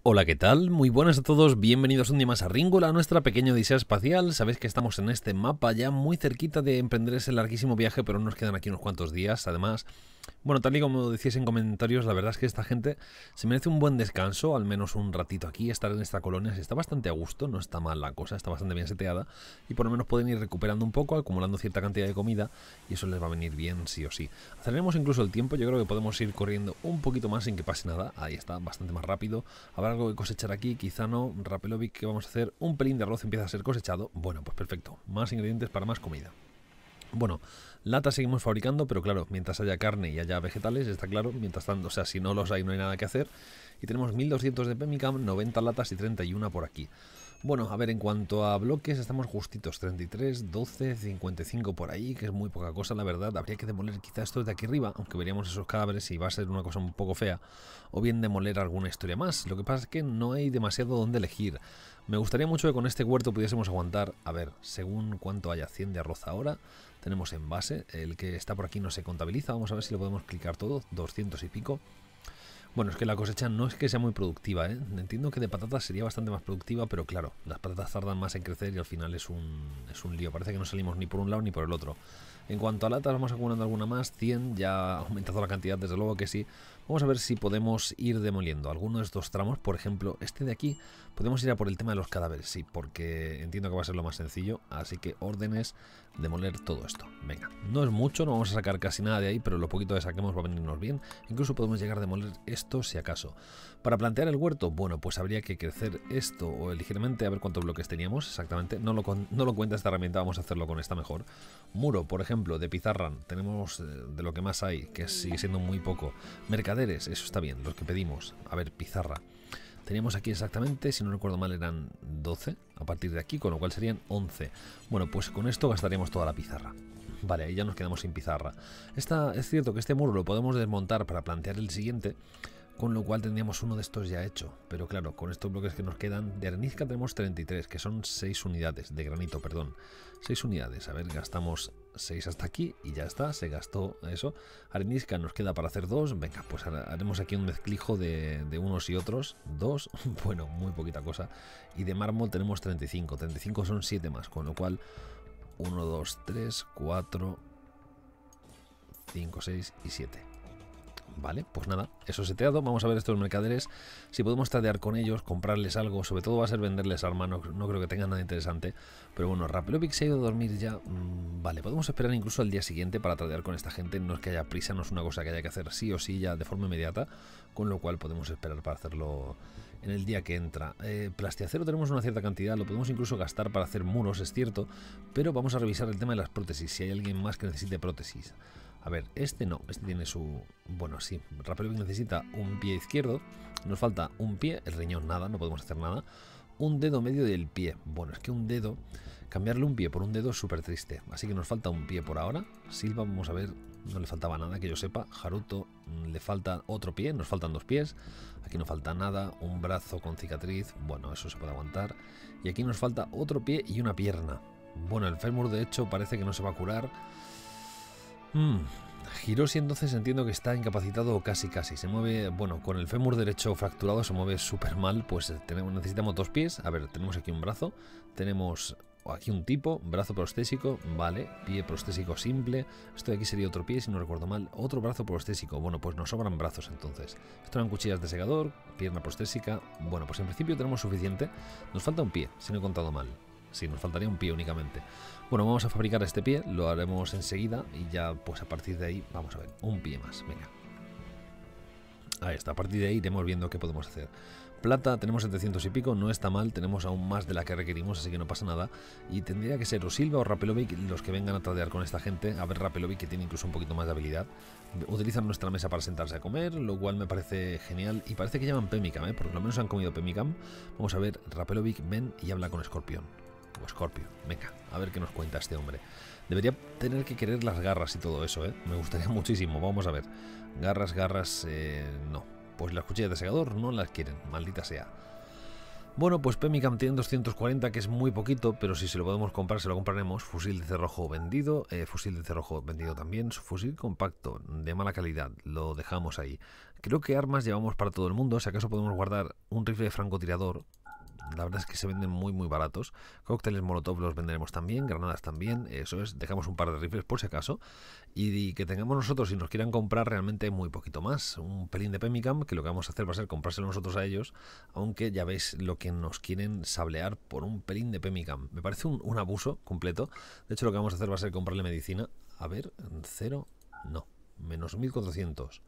Hola, ¿qué tal? Muy buenas a todos, bienvenidos un día más a Ringola, a nuestra pequeña odisea espacial. Sabéis que estamos en este mapa ya muy cerquita de emprender ese larguísimo viaje, pero nos quedan aquí unos cuantos días. Además, bueno, tal y como decíais en comentarios, la verdad es que esta gente se merece un buen descanso, al menos un ratito aquí, estar en esta colonia. Se está bastante a gusto, no está mal la cosa, está bastante bien seteada y por lo menos pueden ir recuperando un poco, acumulando cierta cantidad de comida y eso les va a venir bien sí o sí. Aceleremos incluso el tiempo, yo creo que podemos ir corriendo un poquito más sin que pase nada. Ahí está, bastante más rápido. Habrá algo que cosechar aquí, quizá no. Rapelovic, ¿qué vamos a hacer? Un pelín de arroz empieza a ser cosechado. Bueno, pues perfecto, más ingredientes para más comida. Bueno, latas seguimos fabricando, pero claro, mientras haya carne y haya vegetales, está claro, mientras tanto, o sea, si no los hay no hay nada que hacer. Y tenemos 1200 de Pemicam, 90 latas y 31 por aquí. Bueno, a ver, en cuanto a bloques, estamos justitos, 33, 12, 55 por ahí, que es muy poca cosa, la verdad. Habría que demoler quizá esto de aquí arriba, aunque veríamos esos cadáveres y va a ser una cosa un poco fea. O bien demoler alguna historia más. Lo que pasa es que no hay demasiado donde elegir. Me gustaría mucho que con este huerto pudiésemos aguantar, a ver, según cuánto haya, 100 de arroz ahora. Tenemos en base, el que está por aquí no se contabiliza, vamos a ver si lo podemos clicar todo, 200 y pico. Bueno, es que la cosecha no es que sea muy productiva, ¿eh? Entiendo que de patatas sería bastante más productiva, pero claro, las patatas tardan más en crecer y al final es un lío. Parece que no salimos ni por un lado ni por el otro. En cuanto a latas, vamos acumulando alguna más, 100, ya ha aumentado la cantidad, desde luego que sí. Vamos a ver si podemos ir demoliendo alguno de estos tramos, por ejemplo, este de aquí. Podemos ir a por el tema de los cadáveres, sí, porque entiendo que va a ser lo más sencillo, así que órdenes, demoler todo esto. Venga, no es mucho, no vamos a sacar casi nada de ahí, pero lo poquito que saquemos va a venirnos bien. Incluso podemos llegar a demoler esto si acaso. Para plantear el huerto, bueno, pues habría que crecer esto o ligeramente, a ver cuántos bloques teníamos exactamente. No lo cuenta esta herramienta, vamos a hacerlo con esta mejor. Muro, por ejemplo, de pizarra, tenemos de lo que más hay, que sigue siendo muy poco. Mercaderes, eso está bien, los que pedimos. A ver, pizarra. Teníamos aquí exactamente, si no recuerdo mal, eran 12 a partir de aquí, con lo cual serían 11. Bueno, pues con esto gastaríamos toda la pizarra. Vale, ahí ya nos quedamos sin pizarra. Es cierto que este muro lo podemos desmontar para plantear el siguiente, con lo cual tendríamos uno de estos ya hecho. Pero claro, con estos bloques que nos quedan, de arenisca tenemos 33, que son 6 unidades, de granito, perdón. 6 unidades, a ver, gastamos 6 hasta aquí y ya está, se gastó eso. Arenisca nos queda para hacer 2, venga, pues haremos aquí un mezclijo de unos y otros. 2, bueno, muy poquita cosa. Y de mármol tenemos 35, 35 son 7 más, con lo cual 1, 2, 3, 4, 5, 6 y 7. Vale, pues nada, eso seteado. Vamos a ver estos mercaderes, si podemos tradear con ellos, comprarles algo. Sobre todo va a ser venderles armas, no creo que tengan nada interesante. Pero bueno, Rapelovic se ha ido a dormir ya. Vale, podemos esperar incluso al día siguiente para tradear con esta gente. No es que haya prisa, no es una cosa que haya que hacer sí o sí ya de forma inmediata, con lo cual podemos esperar para hacerlo en el día que entra. Plastiacero tenemos una cierta cantidad, lo podemos incluso gastar para hacer muros, es cierto. Pero vamos a revisar el tema de las prótesis, si hay alguien más que necesite prótesis. A ver, este no, este tiene su... Bueno, sí, Rapelovic necesita un pie izquierdo. Nos falta un pie, el riñón nada, no podemos hacer nada. Un dedo medio del pie. Bueno, es que un dedo, cambiarle un pie por un dedo es súper triste. Así que nos falta un pie por ahora. Silva, vamos a ver, no le faltaba nada que yo sepa. Haruto, le falta otro pie, nos faltan 2 pies. Aquí no falta nada, un brazo con cicatriz. Bueno, eso se puede aguantar. Y aquí nos falta otro pie y una pierna. Bueno, el fémur de hecho parece que no se va a curar. Hiroshi entonces entiendo que está incapacitado casi. Se mueve, bueno, con el fémur derecho fracturado se mueve súper mal. Pues necesitamos 2 pies. A ver, tenemos aquí un brazo. Tenemos aquí un tipo, brazo prostésico. Vale, pie prostésico simple. Esto de aquí sería otro pie, si no recuerdo mal. Otro brazo prostésico. Bueno, pues nos sobran brazos entonces. Esto eran cuchillas de segador, pierna prostésica. Bueno, pues en principio tenemos suficiente. Nos falta un pie, si no he contado mal. Sí, nos faltaría un pie únicamente. Bueno, vamos a fabricar este pie, lo haremos enseguida y ya pues a partir de ahí, vamos a ver, un pie más, venga. Ahí está, a partir de ahí iremos viendo qué podemos hacer. Plata tenemos 700 y pico, no está mal, tenemos aún más de la que requerimos, así que no pasa nada. Y tendría que ser o Silva o Rapelovic los que vengan a tradear con esta gente. A ver, Rapelovic, que tiene incluso un poquito más de habilidad. Utilizan nuestra mesa para sentarse a comer, lo cual me parece genial. Y parece que llaman Pemicam, porque lo menos han comido Pemicam. Vamos a ver, Rapelovic, ven y habla con Scorpion. O Scorpio, venga, a ver qué nos cuenta este hombre. Debería tener que querer las garras y todo eso, me gustaría muchísimo, vamos a ver. Garras, no. Pues las cuchillas de segador no las quieren, maldita sea. Bueno, pues Pemmican tiene 240, que es muy poquito, pero si se lo podemos comprar, se lo compraremos. Fusil de cerrojo vendido, fusil de cerrojo vendido también. Su fusil compacto, de mala calidad, lo dejamos ahí. Creo que armas llevamos para todo el mundo, si acaso podemos guardar un rifle de francotirador. La verdad es que se venden muy baratos. Cócteles Molotov los venderemos también, granadas también, eso es, dejamos un par de rifles por si acaso. Y que tengamos nosotros, si nos quieran comprar, realmente muy poquito más. Un pelín de Pemmican, que lo que vamos a hacer va a ser comprárselo nosotros a ellos, aunque ya veis lo que nos quieren sablear por un pelín de Pemmican. Me parece un abuso completo. De hecho, lo que vamos a hacer va a ser comprarle medicina. A ver, cero, no, menos 1400.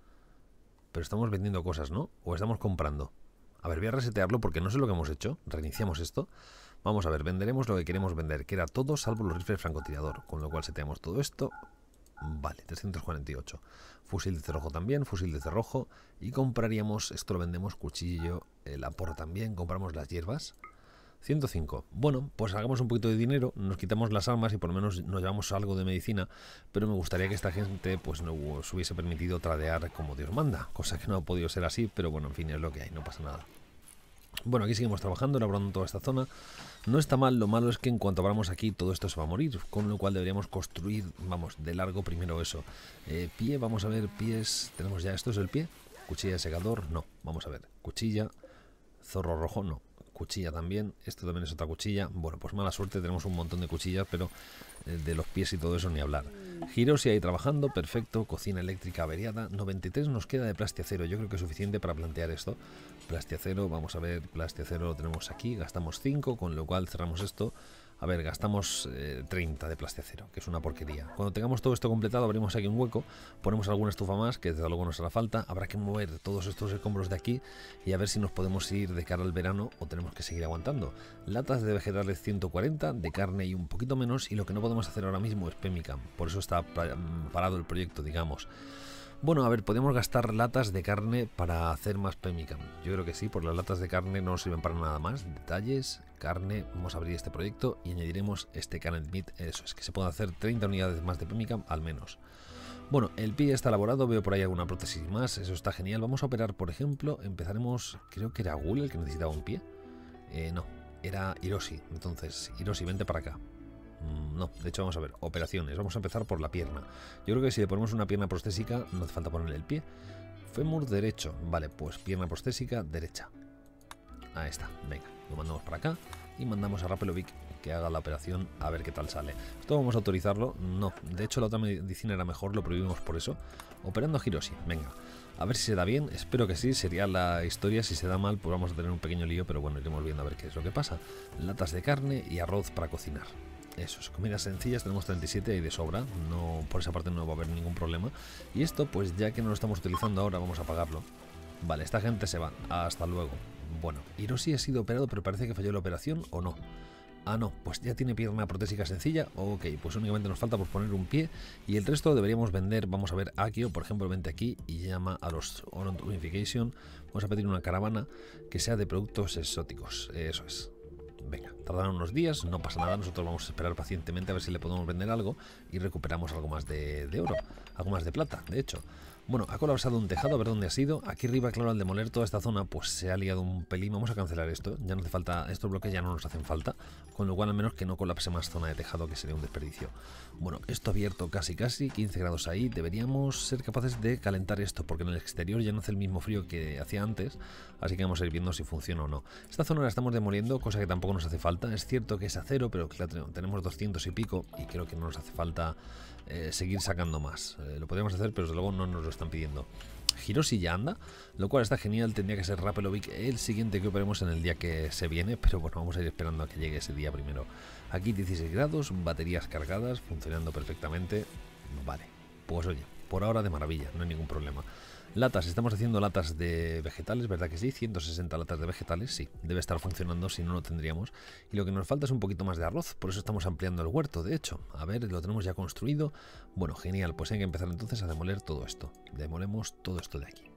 Pero estamos vendiendo cosas, ¿no? ¿O estamos comprando? A ver, voy a resetearlo porque no sé lo que hemos hecho. Reiniciamos esto. Vamos a ver, venderemos lo que queremos vender, que era todo salvo los rifles francotirador. Con lo cual seteamos todo esto. Vale, 348. Fusil de cerrojo también, fusil de cerrojo. Y compraríamos, esto lo vendemos, cuchillo, la porra también. Compramos las hierbas. 105. Bueno, pues hagamos un poquito de dinero, nos quitamos las armas y por lo menos nos llevamos algo de medicina, pero me gustaría que esta gente pues nos hubiese permitido tradear como Dios manda, cosa que no ha podido ser así, pero bueno, en fin, es lo que hay, no pasa nada. Bueno, aquí seguimos trabajando, elaborando toda esta zona. No está mal, lo malo es que en cuanto abramos aquí todo esto se va a morir, con lo cual deberíamos construir, vamos, de largo primero eso. Pie, vamos a ver, pies, tenemos ya, esto es el pie, cuchilla de secador, no, vamos a ver, cuchilla, zorro rojo, no. Cuchilla también, esto también es otra cuchilla. Bueno, pues mala suerte, tenemos un montón de cuchillas, pero de los pies y todo eso ni hablar. Hiroshi ahí trabajando, perfecto. Cocina eléctrica averiada, 93 nos queda de plastiacero. Yo creo que es suficiente para plantear esto. Plastiacero, vamos a ver, plastiacero lo tenemos aquí, gastamos 5, con lo cual cerramos esto. A ver, gastamos 30 de plastiacero, que es una porquería. Cuando tengamos todo esto completado, abrimos aquí un hueco, ponemos alguna estufa más, que desde luego nos hará falta. Habrá que mover todos estos escombros de aquí y a ver si nos podemos ir de cara al verano o tenemos que seguir aguantando. Latas de vegetales 140, de carne y un poquito menos, y lo que no podemos hacer ahora mismo es Pemmican. Por eso está parado el proyecto, digamos. Bueno, a ver, podemos gastar latas de carne para hacer más Pemmican. Yo creo que sí, porque las latas de carne no nos sirven para nada más. Detalles, carne, vamos a abrir este proyecto y añadiremos este canned meat. Eso es, que se pueden hacer 30 unidades más de Pemmican al menos. Bueno, el pie está elaborado, veo por ahí alguna prótesis más, eso está genial. Vamos a operar, por ejemplo, empezaremos, creo que era Ghoul el que necesitaba un pie. No, era Hiroshi. Entonces, Hiroshi, vente para acá. No, de hecho vamos a ver, operaciones, vamos a empezar por la pierna. Yo creo que si le ponemos una pierna prostésica no hace falta ponerle el pie. Fémur derecho, vale, pues pierna prostésica derecha. Ahí está, venga, lo mandamos para acá y mandamos a Rapelovic que haga la operación a ver qué tal sale. Esto vamos a autorizarlo, no, de hecho la otra medicina era mejor, lo prohibimos por eso. Operando a Hiroshi, venga, a ver si se da bien, espero que sí, sería la historia. Si se da mal pues vamos a tener un pequeño lío, pero bueno, iremos viendo a ver qué es lo que pasa. Latas de carne y arroz para cocinar. Eso es, comidas sencillas, tenemos 37 y de sobra, no, por esa parte no va a haber ningún problema. Y esto, pues ya que no lo estamos utilizando ahora, vamos a apagarlo. Vale, esta gente se va, hasta luego. Bueno, Hiroshi ha sido operado, pero parece que falló la operación, ¿o no? Ah, no, pues ya tiene pierna protésica sencilla, ok, pues únicamente nos falta por poner un pie y el resto deberíamos vender. Vamos a ver, Akio, por ejemplo, vente aquí y llama a los Oron Unification. Vamos a pedir una caravana que sea de productos exóticos, eso es. Venga, tardarán unos días, no pasa nada, nosotros vamos a esperar pacientemente a ver si le podemos vender algo y recuperamos algo más de oro, algo más de plata, de hecho. Bueno, ha colapsado un tejado, a ver dónde ha sido. Aquí arriba, claro, al demoler toda esta zona, pues se ha liado un pelín. Vamos a cancelar esto, ya no hace falta, estos bloques ya no nos hacen falta, con lo cual al menos que no colapse más zona de tejado, que sería un desperdicio. Bueno, esto abierto casi, 15 grados ahí, deberíamos ser capaces de calentar esto, porque en el exterior ya no hace el mismo frío que hacía antes, así que vamos a ir viendo si funciona o no. Esta zona la estamos demoliendo, cosa que tampoco nos hace falta. Es cierto que es acero, pero claro, tenemos 200 y pico y creo que no nos hace falta seguir sacando más. Lo podríamos hacer, pero desde luego no nos lo están pidiendo. Hiroshi ya anda, lo cual está genial. Tendría que ser Rapelovic el siguiente que operemos en el día que se viene, pero bueno, vamos a ir esperando a que llegue ese día primero. Aquí 16 grados, baterías cargadas, funcionando perfectamente. Vale, pues oye, por ahora de maravilla, no hay ningún problema. Latas, estamos haciendo latas de vegetales, ¿verdad que sí? 160 latas de vegetales, sí, debe estar funcionando, si no lo tendríamos. Y lo que nos falta es un poquito más de arroz, por eso estamos ampliando el huerto, de hecho. A ver, lo tenemos ya construido. Bueno, genial, pues hay que empezar entonces a demoler todo esto. Demolemos todo esto de aquí.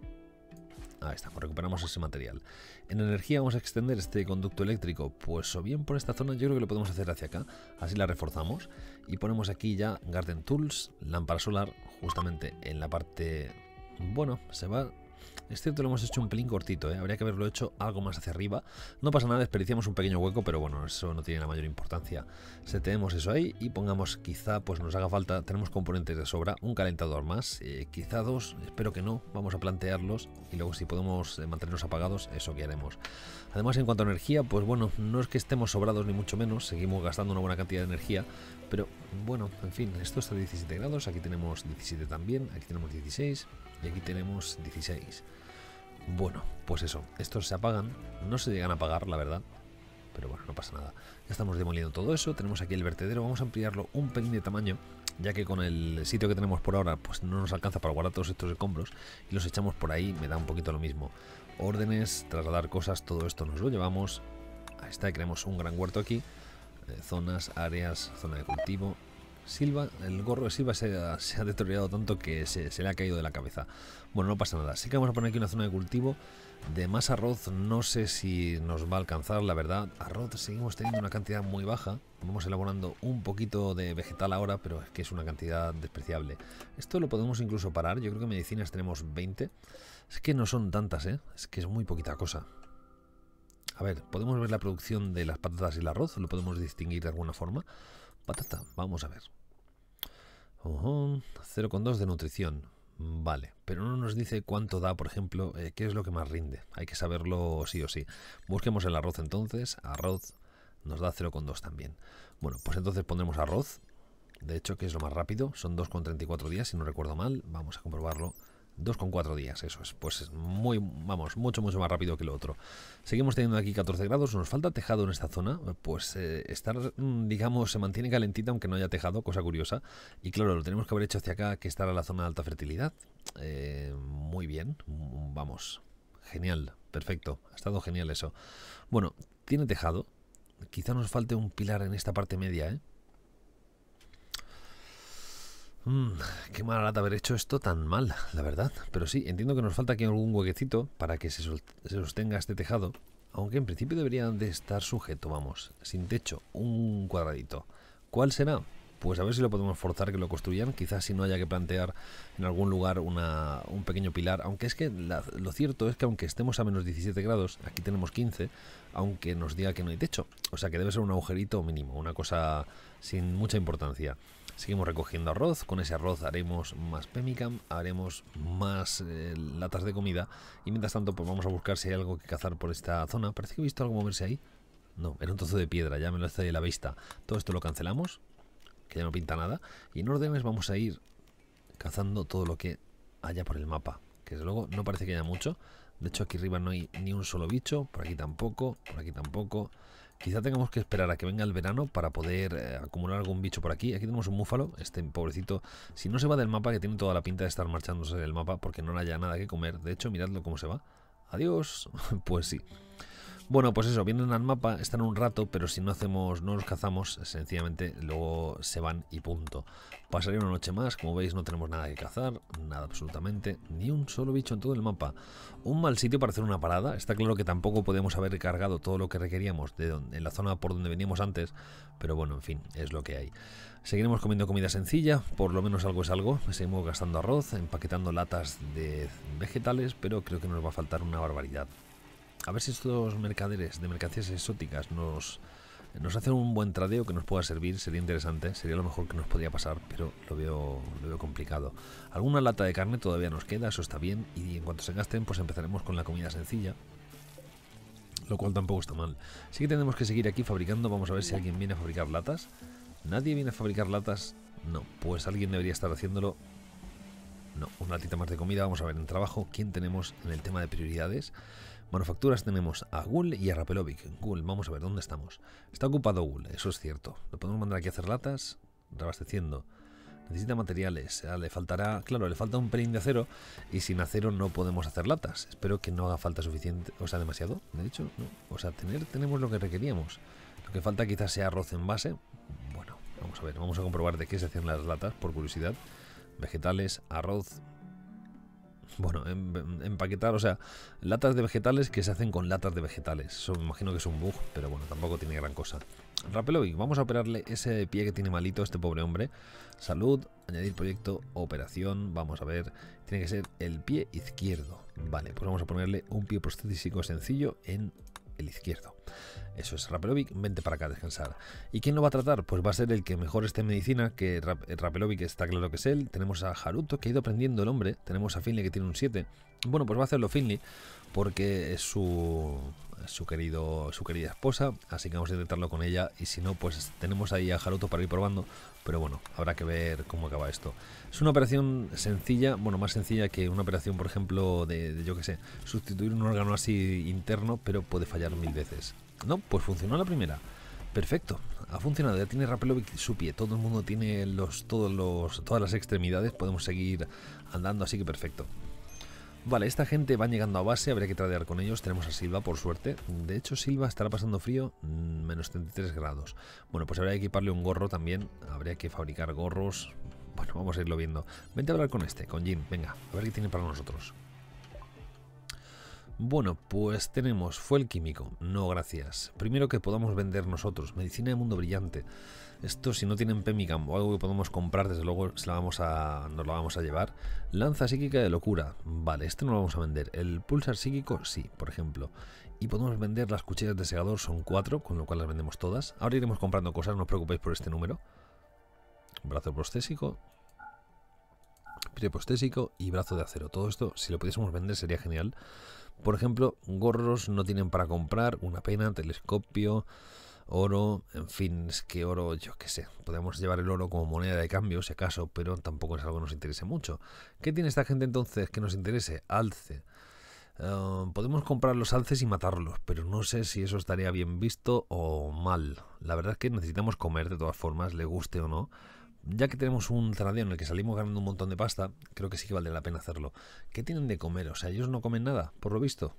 Ahí estamos, recuperamos ese material. En energía vamos a extender este conducto eléctrico, pues o bien por esta zona, yo creo que lo podemos hacer hacia acá, así la reforzamos. Y ponemos aquí ya Garden Tools, lámpara solar, justamente en la parte... Bueno, se va Es cierto, lo hemos hecho un pelín cortito, ¿eh? Habría que haberlo hecho algo más hacia arriba. No pasa nada, desperdiciamos un pequeño hueco, pero bueno, eso no tiene la mayor importancia. Tenemos eso ahí y pongamos, quizá pues nos haga falta, tenemos componentes de sobra, un calentador más, quizá dos, espero que no, vamos a plantearlos y luego si podemos mantenernos apagados, eso que haremos. Además, en cuanto a energía, pues bueno, no es que estemos sobrados ni mucho menos, seguimos gastando una buena cantidad de energía, pero bueno, en fin, esto está a 17 grados, aquí tenemos 17 también, aquí tenemos 16 y aquí tenemos 16. Bueno, pues eso, estos se apagan, no se llegan a apagar, la verdad, pero bueno, no pasa nada. Ya estamos demoliendo todo eso, tenemos aquí el vertedero, vamos a ampliarlo un pelín de tamaño, ya que con el sitio que tenemos por ahora, pues no nos alcanza para guardar todos estos escombros y los echamos por ahí, me da un poquito lo mismo. Órdenes, trasladar cosas, todo esto nos lo llevamos. Ahí está, creamos un gran huerto aquí, zonas, áreas, zona de cultivo. Silva, el gorro de Silva se ha deteriorado tanto que se le ha caído de la cabeza. Bueno, no pasa nada. Sí que vamos a poner aquí una zona de cultivo. De más arroz, no sé si nos va a alcanzar, la verdad. Arroz seguimos teniendo una cantidad muy baja. Vamos elaborando un poquito de vegetal ahora, pero es que es una cantidad despreciable. Esto lo podemos incluso parar. Yo creo que medicinas tenemos 20. Es que no son tantas, ¿eh? Es que es muy poquita cosa. A ver, podemos ver la producción de las patatas y el arroz. Lo podemos distinguir de alguna forma. Patata, vamos a ver. 0,2 de nutrición. Vale, pero no nos dice cuánto da, por ejemplo, qué es lo que más rinde. Hay que saberlo sí o sí. Busquemos el arroz entonces. Arroz nos da 0,2 también. Bueno, pues entonces pondremos arroz. De hecho, que es lo más rápido. Son 2,34 días, si no recuerdo mal. Vamos a comprobarlo. 2,4 días, eso es. Pues es muy, vamos, mucho más rápido que lo otro. Seguimos teniendo aquí 14 grados. Nos falta tejado en esta zona. Pues digamos, se mantiene calentita aunque no haya tejado, cosa curiosa. Y claro, lo tenemos que haber hecho hacia acá, que estará la zona de alta fertilidad. Muy bien, vamos. Genial, perfecto. Ha estado genial eso. Bueno, tiene tejado. Quizá nos falte un pilar en esta parte media, ¿eh? Qué mala lata haber hecho esto tan mal, la verdad. Pero sí, entiendo que nos falta aquí algún huequecito para que se sostenga este tejado. Aunque en principio debería de estar sujeto, vamos, sin techo, un cuadradito. ¿Cuál será? Pues a ver si lo podemos forzar que lo construyan. Quizás si no haya que plantear en algún lugar un pequeño pilar. Aunque es que lo cierto es que aunque estemos a menos 17 grados, aquí tenemos 15, aunque nos diga que no hay techo. O sea que debe ser un agujerito mínimo, una cosa sin mucha importancia. Seguimos recogiendo arroz, con ese arroz haremos más pemmican, haremos más latas de comida y mientras tanto pues vamos a buscar si hay algo que cazar por esta zona. Parece que he visto algo moverse ahí. No, era un trozo de piedra, ya me lo hace de la vista. Todo esto lo cancelamos, que ya no pinta nada, y en órdenes vamos a ir cazando todo lo que haya por el mapa, que desde luego no parece que haya mucho. De hecho aquí arriba no hay ni un solo bicho, por aquí tampoco, por aquí tampoco. Quizá tengamos que esperar a que venga el verano para poder acumular algún bicho por aquí. Aquí tenemos un búfalo, este pobrecito. Si no se va del mapa, que tiene toda la pinta de estar marchándose del mapa porque no haya nada que comer. De hecho, miradlo cómo se va. Adiós. Pues sí. Bueno, pues eso, vienen al mapa, están un rato, pero si no los cazamos, sencillamente luego se van y punto. Pasaría una noche más, como veis no tenemos nada que cazar, nada absolutamente, ni un solo bicho en todo el mapa. Un mal sitio para hacer una parada, está claro que tampoco podemos haber cargado todo lo que requeríamos en la zona por donde veníamos antes, pero bueno, en fin, es lo que hay. Seguiremos comiendo comida sencilla, por lo menos algo es algo, seguimos gastando arroz, empaquetando latas de vegetales, pero creo que nos va a faltar una barbaridad. A ver si estos mercaderes de mercancías exóticas nos hacen un buen tradeo que nos pueda servir. Sería interesante, sería lo mejor que nos podría pasar, pero lo veo complicado. Alguna lata de carne todavía nos queda, eso está bien. Y en cuanto se gasten, pues empezaremos con la comida sencilla, lo cual tampoco está mal. Sí que tenemos que seguir aquí fabricando. Vamos a ver si alguien viene a fabricar latas. ¿Nadie viene a fabricar latas? No, pues alguien debería estar haciéndolo. No, una latita más de comida. Vamos a ver en trabajo quién tenemos en el tema de prioridades. Manufacturas tenemos a Gul y a Rapelovic. Gul, vamos a ver dónde estamos. Está ocupado Gul, eso es cierto. Lo podemos mandar aquí a hacer latas, reabasteciendo. Necesita materiales, le faltará, claro, le falta un pelín de acero y sin acero no podemos hacer latas. Espero que no haga falta suficiente, o sea, demasiado, de hecho, no. O sea, tenemos lo que requeríamos. Lo que falta quizás sea arroz en base. Bueno, vamos a ver, vamos a comprobar de qué se hacían las latas, por curiosidad. Vegetales, arroz. Bueno, empaquetar, o sea, latas de vegetales que se hacen con latas de vegetales. Eso me imagino que es un bug, pero bueno, tampoco tiene gran cosa. Rapelovic, vamos a operarle ese pie que tiene malito este pobre hombre. Salud, añadir proyecto, operación, vamos a ver. Tiene que ser el pie izquierdo. Vale, pues vamos a ponerle un pie prostésico sencillo en el izquierdo. Eso es, Rapelovic, vente para acá a descansar. ¿Y quién lo va a tratar? Pues va a ser el que mejor esté en medicina, que Rapelovic está claro que es él. Tenemos a Haruto, que ha ido aprendiendo el hombre. Tenemos a Finley, que tiene un 7. Bueno, pues va a hacerlo Finley, porque es su querida esposa, así que vamos a intentarlo con ella. Y si no, pues tenemos ahí a Haruto para ir probando. Pero bueno, habrá que ver cómo acaba esto. Es una operación sencilla, bueno, más sencilla que una operación, por ejemplo, de yo que sé, sustituir un órgano así interno, pero puede fallar 1000 veces. No, pues funcionó la primera. Perfecto, ha funcionado, ya tiene Rapelovic su pie, todo el mundo tiene todas las extremidades, podemos seguir andando, así que perfecto. Vale, esta gente va llegando a base, habría que tradear con ellos. Tenemos a Silva, por suerte. De hecho, Silva estará pasando frío, menos 33 grados. Bueno, pues habría que equiparle un gorro también. Habría que fabricar gorros. Bueno, vamos a irlo viendo. Vente a hablar con con Jin. Venga, a ver qué tiene para nosotros. Bueno, pues tenemos fuel químico. No, gracias. Primero que podamos vender nosotros. Medicina de mundo brillante. Esto, si no tienen Pemicam o algo que podemos comprar, desde luego nos la vamos a llevar. Lanza psíquica de locura. Vale, este no lo vamos a vender. El pulsar psíquico, sí, por ejemplo. Y podemos vender las cuchillas de segador, son 4, con lo cual las vendemos todas. Ahora iremos comprando cosas, no os preocupéis por este número. Brazo prostésico, pie prostésico y brazo de acero. Todo esto, si lo pudiésemos vender, sería genial. Por ejemplo, gorros no tienen para comprar, una pena, telescopio, oro, en fin, es que oro, yo qué sé, podemos llevar el oro como moneda de cambio si acaso, pero tampoco es algo que nos interese mucho. ¿Qué tiene esta gente entonces que nos interese? Alce. Podemos comprar los alces y matarlos, pero no sé si eso estaría bien visto o mal. La verdad es que necesitamos comer de todas formas, le guste o no. Ya que tenemos un tradeo en el que salimos ganando un montón de pasta, creo que sí que vale la pena hacerlo. ¿Qué tienen de comer? O sea, ellos no comen nada, por lo visto.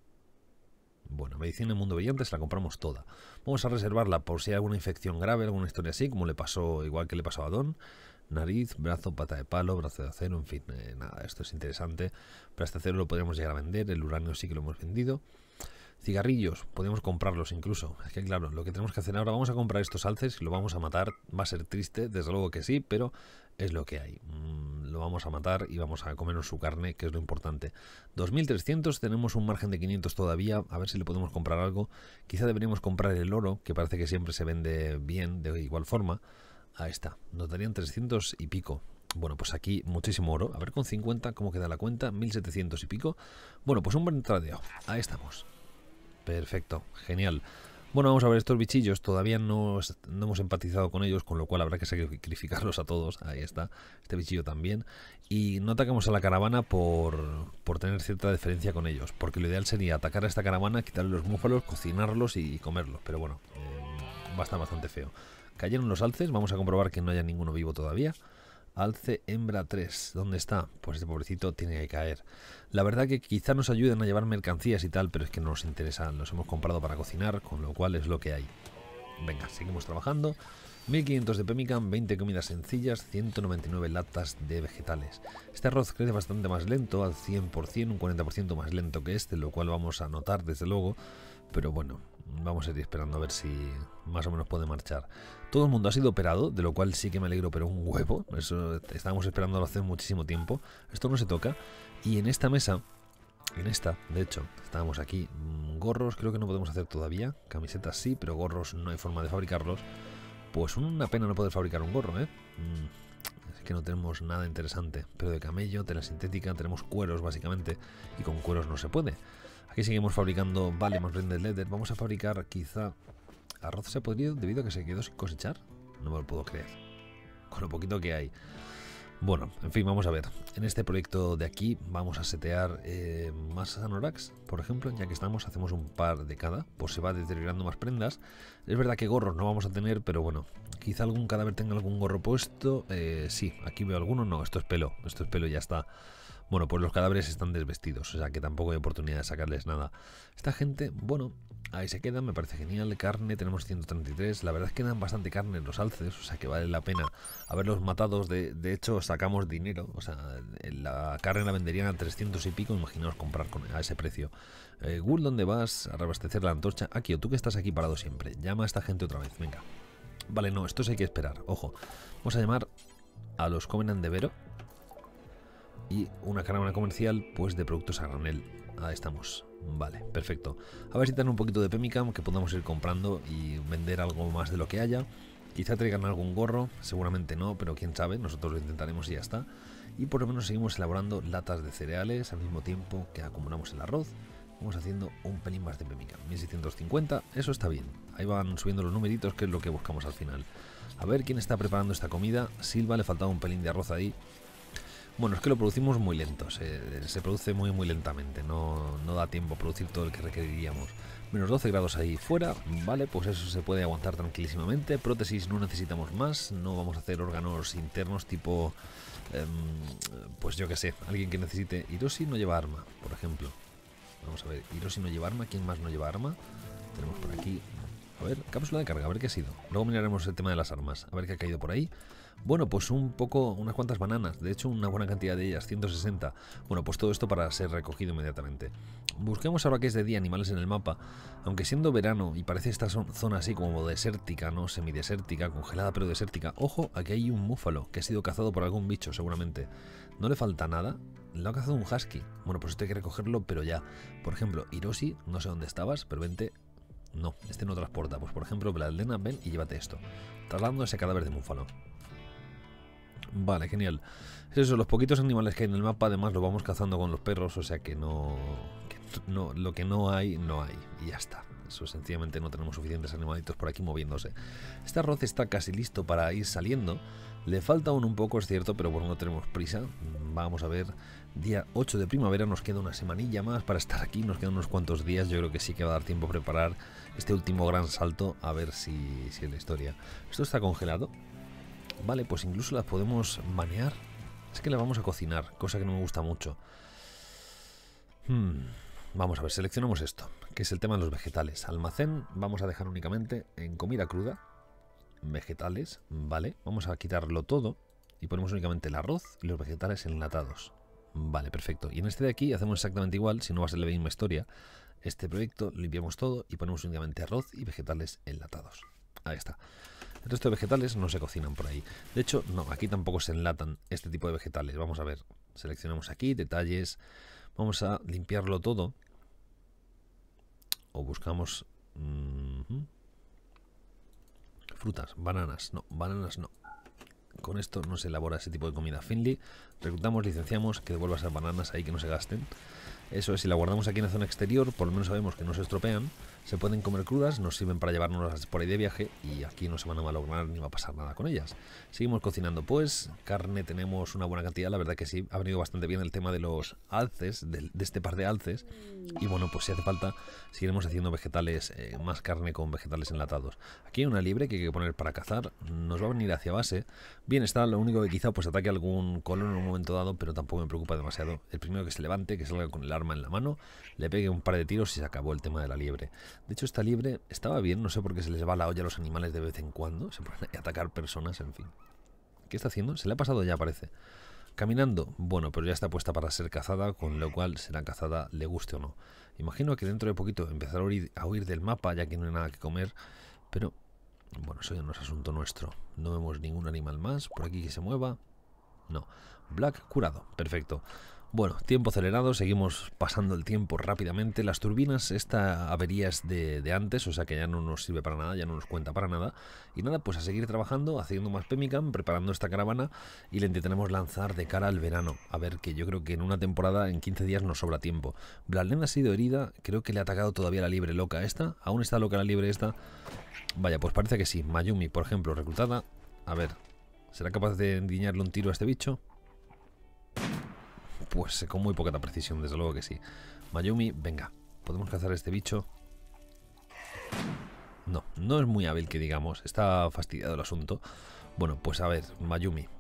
Bueno, medicina en mundo brillante se la compramos toda. Vamos a reservarla por si hay alguna infección grave, alguna historia así, como le pasó, igual que le pasó a Don. Nariz, brazo, pata de palo, brazo de acero, en fin, nada, esto es interesante. Pero este acero lo podríamos llegar a vender, el uranio sí que lo hemos vendido. Cigarrillos, podemos comprarlos incluso. Es que claro, lo que tenemos que hacer ahora, vamos a comprar estos alces y lo vamos a matar. Va a ser triste, desde luego que sí, pero es lo que hay. Lo vamos a matar y vamos a comernos su carne, que es lo importante. 2300, tenemos un margen de 500 todavía, a ver si le podemos comprar algo. Quizá deberíamos comprar el oro, que parece que siempre se vende bien, de igual forma. Ahí está, nos darían 300 y pico. Bueno, pues aquí muchísimo oro. A ver con 50 cómo queda la cuenta, 1700 y pico. Bueno, pues un buen tradeo, ahí estamos. Perfecto, genial. Bueno, vamos a ver estos bichillos. Todavía no hemos empatizado con ellos, con lo cual habrá que sacrificarlos a todos. Ahí está, este bichillo también. Y no atacamos a la caravana por tener cierta diferencia con ellos, porque lo ideal sería atacar a esta caravana, quitarle los búfalos, cocinarlos y comerlos. Pero bueno, va a estar bastante feo. Cayeron los alces, vamos a comprobar que no haya ninguno vivo todavía. Alce hembra 3, ¿dónde está? Pues este pobrecito tiene que caer. La verdad que quizá nos ayuden a llevar mercancías y tal, pero es que no nos interesa, los hemos comprado para cocinar, con lo cual es lo que hay. Venga, seguimos trabajando. 1500 de pemmican, 20 comidas sencillas, 199 latas de vegetales. Este arroz crece bastante más lento, al 100%, un 40% más lento que este, lo cual vamos a notar desde luego. Pero bueno, vamos a ir esperando a ver si más o menos puede marchar. Todo el mundo ha sido operado, de lo cual sí que me alegro, pero un huevo. Eso estábamos esperando hace muchísimo tiempo. Esto no se toca. Y en esta mesa, de hecho, estábamos aquí. Gorros creo que no podemos hacer todavía. Camisetas sí, pero gorros no hay forma de fabricarlos. Pues una pena no poder fabricar un gorro, ¿eh? Es que no tenemos nada interesante. Pero de camello, tela sintética, tenemos cueros básicamente. Y con cueros no se puede. Aquí seguimos fabricando, vale, más blended leather. Vamos a fabricar quizá arroz se podrido debido a que se quedó sin cosechar. No me lo puedo creer. Con lo poquito que hay. Bueno, en fin, vamos a ver. En este proyecto de aquí vamos a setear más anoraks, por ejemplo, ya que hacemos un par de cada, pues se va deteriorando más prendas. Es verdad que gorros no vamos a tener, pero bueno, quizá algún cadáver tenga algún gorro puesto. Sí, aquí veo alguno, no, esto es pelo y ya está. Bueno, pues los cadáveres están desvestidos, o sea que tampoco hay oportunidad de sacarles nada. Esta gente, bueno, ahí se quedan, me parece genial. Carne, tenemos 133. La verdad es que dan bastante carne los alces, o sea que vale la pena haberlos matados. De hecho, sacamos dinero, o sea, la carne la venderían a 300 y pico. Imaginaos comprar a ese precio. Ghoul, ¿dónde vas? A reabastecer la antorcha. Aquí, o tú que estás aquí parado siempre. Llama a esta gente otra vez, venga. Vale, no, esto sí hay que esperar, ojo. Vamos a llamar a los Covenant de Vero. Y una caravana comercial, pues de productos a granel. Ahí estamos. Vale, perfecto. A ver si tienen un poquito de Pemmican que podamos ir comprando y vender algo más de lo que haya. Quizá traigan algún gorro, seguramente no, pero quién sabe, nosotros lo intentaremos y ya está. Y por lo menos seguimos elaborando latas de cereales al mismo tiempo que acumulamos el arroz. Vamos haciendo un pelín más de Pemmican. 1650, eso está bien. Ahí van subiendo los numeritos, que es lo que buscamos al final. A ver quién está preparando esta comida. Silva, le faltaba un pelín de arroz ahí. Bueno, es que lo producimos muy lento, se produce muy lentamente, no da tiempo a producir todo el que requeriríamos. Menos 12 grados ahí fuera, vale, pues eso se puede aguantar tranquilísimamente. Prótesis no necesitamos más, no vamos a hacer órganos internos tipo, pues yo que sé, alguien que necesite. Hiroshi no lleva arma, por ejemplo. Vamos a ver, Hiroshi no lleva arma, ¿quién más no lleva arma? Tenemos por aquí, a ver, cápsula de carga, a ver qué ha sido. Luego miraremos el tema de las armas, a ver qué ha caído por ahí. Bueno, pues unas cuantas bananas, de hecho una buena cantidad de ellas, 160. Bueno, pues todo esto para ser recogido inmediatamente. Busquemos ahora que es de día animales en el mapa, aunque siendo verano y parece esta zona así como desértica, ¿no? Semidesértica, congelada pero desértica. Ojo, aquí hay un búfalo que ha sido cazado por algún bicho seguramente. No le falta nada, lo ha cazado un husky. Bueno, pues esto hay que recogerlo, pero ya. Por ejemplo, Hiroshi, no sé dónde estabas, pero vente. No, este no transporta. Pues por ejemplo, Bladlena, ven y llévate esto. Trasladando ese cadáver de búfalo. Vale, genial. Eso, los poquitos animales que hay en el mapa, además lo vamos cazando con los perros, o sea que lo que no hay, no hay. Y ya está. Eso sencillamente no tenemos suficientes animalitos por aquí moviéndose. Este arroz está casi listo para ir saliendo. Le falta aún un poco, es cierto, pero bueno, no tenemos prisa. Vamos a ver, día 8 de primavera, nos queda una semanilla más para estar aquí, nos quedan unos cuantos días. Yo creo que sí que va a dar tiempo a preparar este último gran salto, a ver si es la historia. Esto está congelado. Vale, pues incluso las podemos banear. Es que las vamos a cocinar, cosa que no me gusta mucho. Vamos a ver, seleccionamos esto, que es el tema de los vegetales. Almacén, vamos a dejar únicamente en comida cruda. Vegetales, vale. Vamos a quitarlo todo y ponemos únicamente el arroz y los vegetales enlatados. Vale, perfecto. Y en este de aquí hacemos exactamente igual, si no va a ser la misma historia. Este proyecto limpiamos todo y ponemos únicamente arroz y vegetales enlatados. Ahí está. El resto de vegetales no se cocinan por ahí. De hecho, no, aquí tampoco se enlatan este tipo de vegetales. Vamos a ver, seleccionamos aquí, detalles. Vamos a limpiarlo todo. O buscamos... frutas, bananas no. Con esto no se elabora ese tipo de comida. Finley, reclutamos, licenciamos, que devuelva esas bananas ahí, que no se gasten. Eso es, si la guardamos aquí en la zona exterior, por lo menos sabemos que no se estropean. Se pueden comer crudas, nos sirven para llevárnoslas por ahí de viaje y aquí no se van a malograr ni va a pasar nada con ellas. Seguimos cocinando, pues, carne tenemos una buena cantidad, la verdad que sí, ha venido bastante bien el tema de los alces, de este par de alces. Y bueno, pues si hace falta, seguiremos haciendo vegetales, más carne con vegetales enlatados. Aquí hay una liebre que hay que poner para cazar, nos va a venir hacia base. Bien está, lo único que quizá pues ataque algún colón en un momento dado, pero tampoco me preocupa demasiado. El primero que se levante, que salga con el arma en la mano, le pegue un par de tiros y se acabó el tema de la liebre. De hecho, esta liebre estaba bien, no sé por qué se les va la olla a los animales de vez en cuando, se ponen a atacar personas, en fin. ¿Qué está haciendo? Se le ha pasado ya, parece. Caminando, bueno, pero ya está puesta para ser cazada, con lo cual será cazada, le guste o no. Imagino que dentro de poquito empezará a huir del mapa, ya que no hay nada que comer, pero bueno, eso ya no es asunto nuestro. No vemos ningún animal más por aquí que se mueva. No. Black curado, perfecto. Bueno, tiempo acelerado, seguimos pasando el tiempo rápidamente. Las turbinas, esta avería es de antes, o sea que ya no nos sirve para nada, ya no nos cuenta para nada. Y nada, pues a seguir trabajando, haciendo más Pemmican, preparando esta caravana y la intentaremos lanzar de cara al verano. A ver, que yo creo que en una temporada, en 15 días nos sobra tiempo. Bladlena ha sido herida, creo que le ha atacado todavía la liebre loca esta. ¿Aún está loca la liebre esta? Vaya, pues parece que sí. Mayumi, por ejemplo, reclutada. A ver, ¿será capaz de endiñarle un tiro a este bicho? Pues con muy poca precisión, desde luego que sí. Mayumi, venga, podemos cazar a este bicho. No, no es muy hábil que digamos, está fastidiado el asunto. Bueno, pues a ver, Mayumi,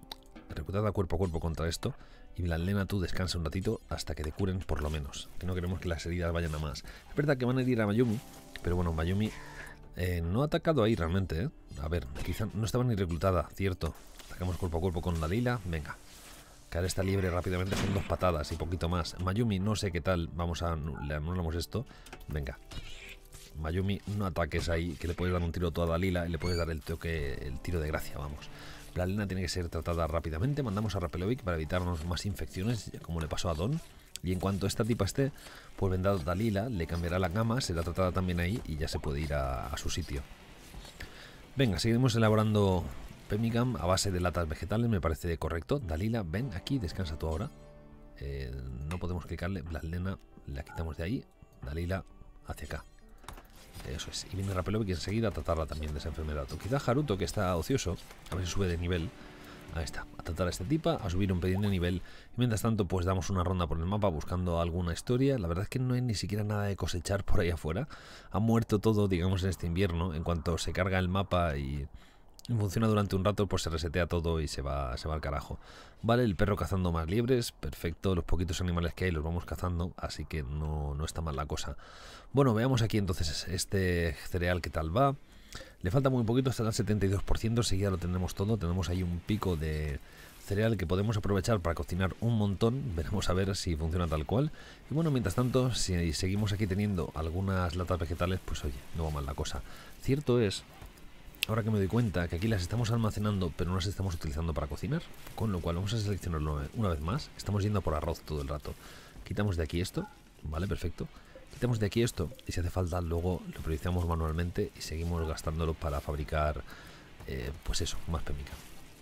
reclutada cuerpo a cuerpo contra esto. Y Bladlena, tú descansa un ratito hasta que te curen por lo menos, que no queremos que las heridas vayan a más. Es verdad que van a herir a Mayumi, pero bueno, Mayumi no ha atacado ahí realmente, ¿eh? A ver, quizá no estaba ni reclutada, cierto. Atacamos cuerpo a cuerpo con Dalila, venga. Caer esta liebre rápidamente son 2 patadas y poquito más. Mayumi, no sé qué tal, le anulamos esto. Venga. Mayumi, no ataques ahí, que le puedes dar un tiro a Dalila y le puedes dar el tiro de gracia, vamos. Bladlena tiene que ser tratada rápidamente. Mandamos a Rapelovic para evitarnos más infecciones, como le pasó a Don. Y en cuanto esta tipa esté, pues vendrá Dalila, le cambiará la gama, será tratada también ahí y ya se puede ir a su sitio. Venga, seguiremos elaborando Pemigam a base de latas vegetales, me parece correcto. Dalila, ven aquí, descansa tú ahora. No podemos clicarle. Bladlena, la quitamos de ahí. Dalila, hacia acá. Eso es. Y viene Rapelovic enseguida a tratarla también de esa enfermedad. O quizá Haruto, que está ocioso, a ver si sube de nivel. Ahí está, a tratar a este tipa, a subir un pelín de nivel. Y mientras tanto, pues damos una ronda por el mapa buscando alguna historia. La verdad es que no hay ni siquiera nada de cosechar por ahí afuera. Ha muerto todo, digamos, en este invierno. En cuanto se carga el mapa y funciona durante un rato, pues se resetea todo y se va al carajo. Vale, el perro cazando más liebres, perfecto. Los poquitos animales que hay los vamos cazando, así que no está mal la cosa. Bueno, veamos aquí entonces este cereal qué tal va. Le falta muy poquito, está al 72%, enseguida lo tenemos todo. Tenemos ahí un pico de cereal que podemos aprovechar para cocinar un montón. Veremos a ver si funciona tal cual. Y bueno, mientras tanto, si seguimos aquí teniendo algunas latas vegetales, pues oye, no va mal la cosa. Cierto es, ahora que me doy cuenta, que aquí las estamos almacenando, pero no las estamos utilizando para cocinar. Con lo cual vamos a seleccionarlo una vez más. Estamos yendo por arroz todo el rato. Quitamos de aquí esto, vale, perfecto. Quitamos de aquí esto y si hace falta luego lo priorizamos manualmente y seguimos gastándolo para fabricar, pues eso, más pemica.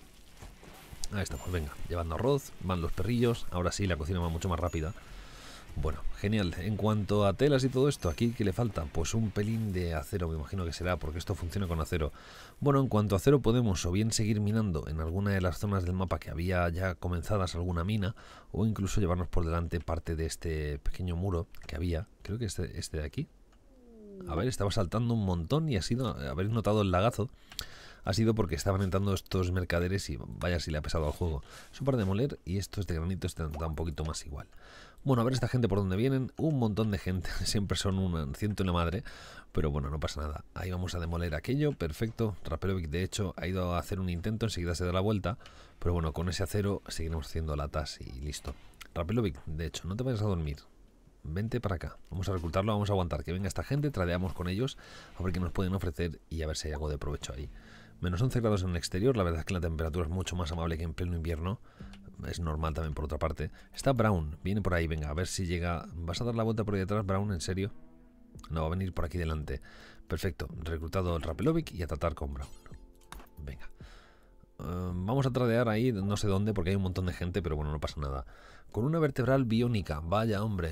Ahí estamos, venga, llevando arroz, van los perrillos, ahora sí la cocina va mucho más rápida. Bueno, genial. En cuanto a telas y todo esto, ¿aquí qué le falta? Pues un pelín de acero, me imagino que será, porque esto funciona con acero. Bueno, en cuanto a acero podemos o bien seguir minando en alguna de las zonas del mapa que había ya comenzadas alguna mina, o incluso llevarnos por delante parte de este pequeño muro que había, creo que este de aquí. A ver, estaba saltando un montón y ha sido, habéis notado el lagazo, ha sido porque estaban entrando estos mercaderes y vaya si le ha pesado al juego. Es un par de moler y estos de granito están un poquito más igual. Bueno, a ver esta gente por dónde vienen. Un montón de gente. Siempre son un ciento en la madre. Pero bueno, no pasa nada. Ahí vamos a demoler aquello. Perfecto. Rapelovic, de hecho, ha ido a hacer un intento. Enseguida se da la vuelta. Pero bueno, con ese acero seguiremos haciendo latas y listo. Rapelovic, de hecho, no te vayas a dormir. Vente para acá. Vamos a reclutarlo. Vamos a aguantar que venga esta gente. Tradeamos con ellos. A ver qué nos pueden ofrecer y a ver si hay algo de provecho ahí. Menos 11 grados en el exterior. La verdad es que la temperatura es mucho más amable que en pleno invierno. Es normal también por otra parte. Está Brown, viene por ahí, venga, a ver si llega. ¿Vas a dar la vuelta por ahí detrás, Brown? ¿En serio? No, va a venir por aquí delante. Perfecto, reclutado el Rapelovic y a tratar con Brown. Venga. Vamos a tradear ahí, no sé dónde, porque hay un montón de gente, pero bueno, no pasa nada. Con una vertebral biónica, vaya hombre.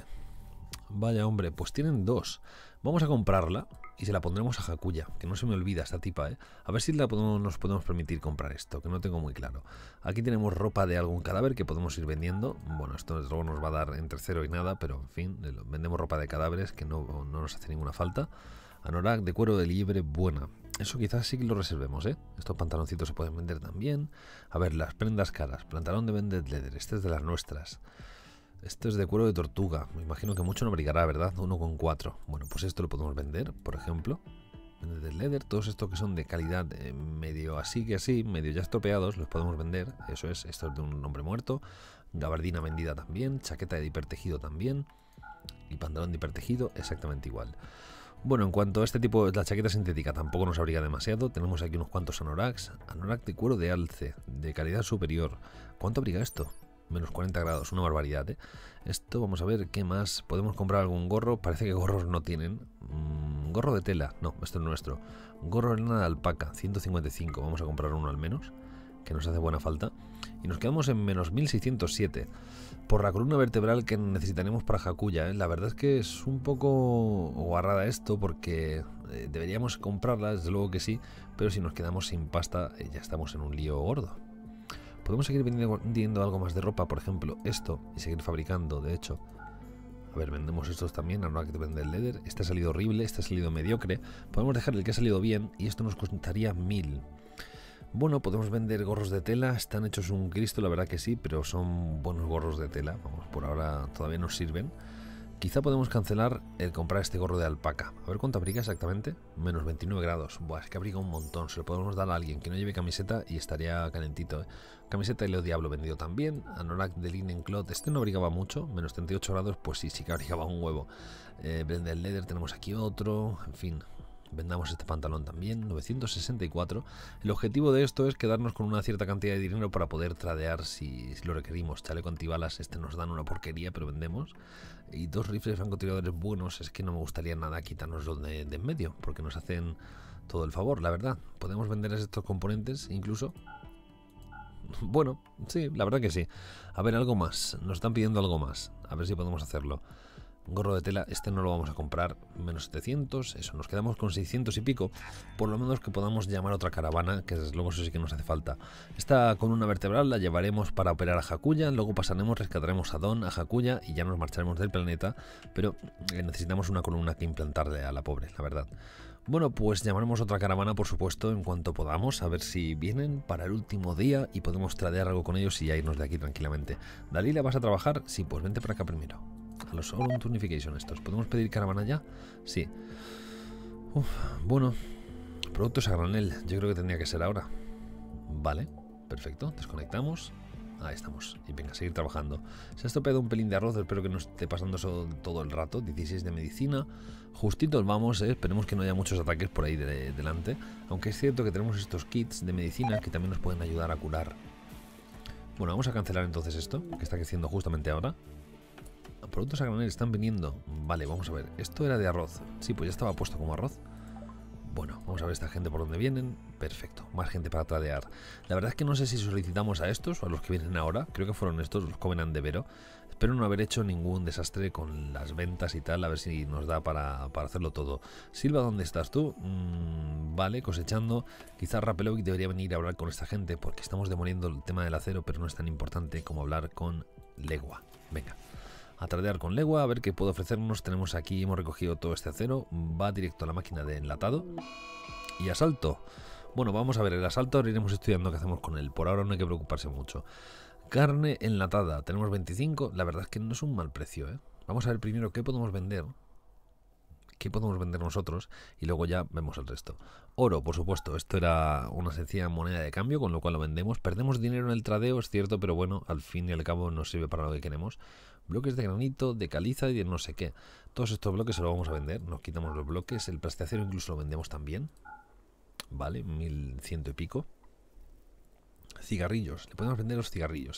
Vaya hombre, pues tienen 2. Vamos a comprarla y se la pondremos a Hakuya, que no se me olvida esta tipa, ¿eh? A ver si nos podemos permitir comprar esto, que no tengo muy claro. Aquí tenemos ropa de algún cadáver que podemos ir vendiendo. Bueno, esto desde luego nos va a dar entre 0 y nada, pero en fin, vendemos ropa de cadáveres que no nos hace ninguna falta. Anorak de cuero de liebre buena. Eso quizás sí que lo reservemos, ¿eh? Estos pantaloncitos se pueden vender también. A ver, las prendas caras. Pantalón de Vended Leather, este es de las nuestras. Esto es de cuero de tortuga. Me imagino que mucho no brigará, ¿verdad? 1,4. Bueno, pues esto lo podemos vender, por ejemplo. Vender de leather. Todos estos que son de calidad medio así que así, medio ya estropeados, los podemos vender. Eso es. Esto es de un hombre muerto. Gabardina vendida también. Chaqueta de hipertejido también. Y pantalón de hipertejido exactamente igual. Bueno, en cuanto a este tipo, la chaqueta sintética tampoco nos abriga demasiado. Tenemos aquí unos cuantos anoraks. Anorak de cuero de alce, de calidad superior. ¿Cuánto abriga esto? Menos 40 grados, una barbaridad, ¿eh? Esto, vamos a ver, ¿qué más? ¿Podemos comprar algún gorro? Parece que gorros no tienen. Gorro de tela, no, esto es nuestro. Gorro de lana de alpaca, 155, vamos a comprar uno al menos, que nos hace buena falta. Y nos quedamos en menos 1607, por la columna vertebral que necesitaremos para Hakuya, ¿eh? La verdad es que es un poco guarrada esto, porque deberíamos comprarla, desde luego que sí, pero si nos quedamos sin pasta, ya estamos en un lío gordo. Podemos seguir vendiendo algo más de ropa, por ejemplo, esto, y seguir fabricando, de hecho. A ver, vendemos estos también, ahora que te vende el leather. Este ha salido horrible, este ha salido mediocre. Podemos dejar el que ha salido bien, y esto nos costaría 1000. Bueno, podemos vender gorros de tela, están hechos un Cristo, la verdad que sí, pero son buenos gorros de tela, vamos, por ahora todavía nos sirven. Quizá podemos cancelar el comprar este gorro de alpaca. A ver cuánto abriga exactamente. Menos 29 grados. Buah, es que abriga un montón. Se lo podemos dar a alguien que no lleve camiseta y estaría calentito, ¿eh? Camiseta de Leo Diablo vendido también. Anorak de Linen Cloth. Este no abrigaba mucho. Menos 38 grados, pues sí, sí que abrigaba un huevo. Blended Leather tenemos aquí otro. En fin. Vendamos este pantalón también, 964. El objetivo de esto es quedarnos con una cierta cantidad de dinero para poder tradear si lo requerimos. Chaleco antibalas, este nos dan una porquería, pero vendemos. Y 2 rifles francotiradores buenos, es que no me gustaría nada quitarnoslos de en medio, porque nos hacen todo el favor, la verdad. Podemos vender estos componentes incluso. Bueno, sí, la verdad que sí. A ver, algo más. Nos están pidiendo algo más. A ver si podemos hacerlo. Gorro de tela, este no lo vamos a comprar, menos 700, eso, nos quedamos con 600 y pico, por lo menos que podamos llamar a otra caravana, que desde luego eso sí que nos hace falta. Esta columna vertebral la llevaremos para operar a Hakuya, luego pasaremos, rescataremos a Don, a Hakuya y ya nos marcharemos del planeta, pero necesitamos una columna que implantarle a la pobre, la verdad. Bueno, pues llamaremos otra caravana, por supuesto, en cuanto podamos, a ver si vienen para el último día y podemos tradear algo con ellos y ya irnos de aquí tranquilamente. Dalila, ¿vas a trabajar? Sí, pues vente para acá primero. A los Auron Tunification estos. ¿Podemos pedir caravana ya? Sí. Bueno. Productos a granel. Yo creo que tendría que ser ahora. Vale. Perfecto. Desconectamos. Ahí estamos. Y venga, a seguir trabajando. Se ha estropeado un pelín de arroz. Espero que no esté pasando eso todo el rato. 16 de medicina. Justitos vamos. Esperemos que no haya muchos ataques por ahí delante. Aunque es cierto que tenemos estos kits de medicina que también nos pueden ayudar a curar. Bueno, vamos a cancelar entonces esto, que está creciendo justamente ahora. Productos a granel están viniendo. Vale, vamos a ver. Esto era de arroz. Sí, pues ya estaba puesto como arroz. Bueno, vamos a ver esta gente por dónde vienen. Perfecto, más gente para tradear. La verdad es que no sé si solicitamos a estos o a los que vienen ahora. Creo que fueron estos, los Covenant de Vero. Espero no haber hecho ningún desastre con las ventas y tal. A ver si nos da para hacerlo todo. Silva, ¿dónde estás tú? Vale, cosechando. Quizás Rapelovic debería venir a hablar con esta gente porque estamos demoliendo el tema del acero, pero no es tan importante como hablar con Legua. Venga. A tradear con Legua, a ver qué puede ofrecernos. Tenemos aquí, hemos recogido todo este acero. Va directo a la máquina de enlatado. Y asalto. Bueno, vamos a ver, el asalto ahora iremos estudiando qué hacemos con él. Por ahora no hay que preocuparse mucho. Carne enlatada, tenemos 25. La verdad es que no es un mal precio, ¿eh? Vamos a ver primero qué podemos vender. ¿Qué podemos vender nosotros? Y luego ya vemos el resto. Oro, por supuesto. Esto era una sencilla moneda de cambio, con lo cual lo vendemos. Perdemos dinero en el tradeo, es cierto, pero bueno, al fin y al cabo nos sirve para lo que queremos. Bloques de granito, de caliza y de no sé qué. Todos estos bloques se los vamos a vender. Nos quitamos los bloques. El plastiacero incluso lo vendemos también. Vale, 1100 y pico. Cigarrillos. Le podemos vender los cigarrillos,